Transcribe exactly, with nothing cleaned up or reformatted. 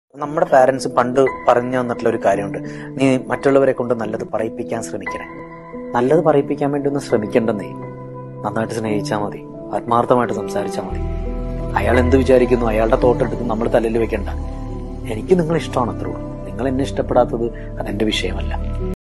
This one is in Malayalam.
നമ്മുടെ പാരന്റ്സ് പണ്ട് പറഞ്ഞു തന്നിട്ടുള്ള ഒരു കാര്യമുണ്ട്, നീ മറ്റുള്ളവരെ കൊണ്ട് നല്ലത് പറയിപ്പിക്കാൻ ശ്രമിക്കണേ. നല്ലത് പറയിപ്പിക്കാൻ വേണ്ടി ഒന്ന് ശ്രമിക്കണ്ടെന്നേ. നന്നായിട്ട് സ്നേഹിച്ചാൽ മതി, ആത്മാർത്ഥമായിട്ട് സംസാരിച്ചാൽ മതി. അയാൾ എന്ത് വിചാരിക്കുന്നു, അയാളുടെ തോട്ടെടുത്ത് നമ്മൾ തലയിൽ വെക്കണ്ട. എനിക്ക് നിങ്ങൾ ഇഷ്ടമാണ്, അത്രേ ഉള്ളൂ. നിങ്ങൾ എന്നെ ഇഷ്ടപ്പെടാത്തത് അതെന്റെ വിഷയമല്ല.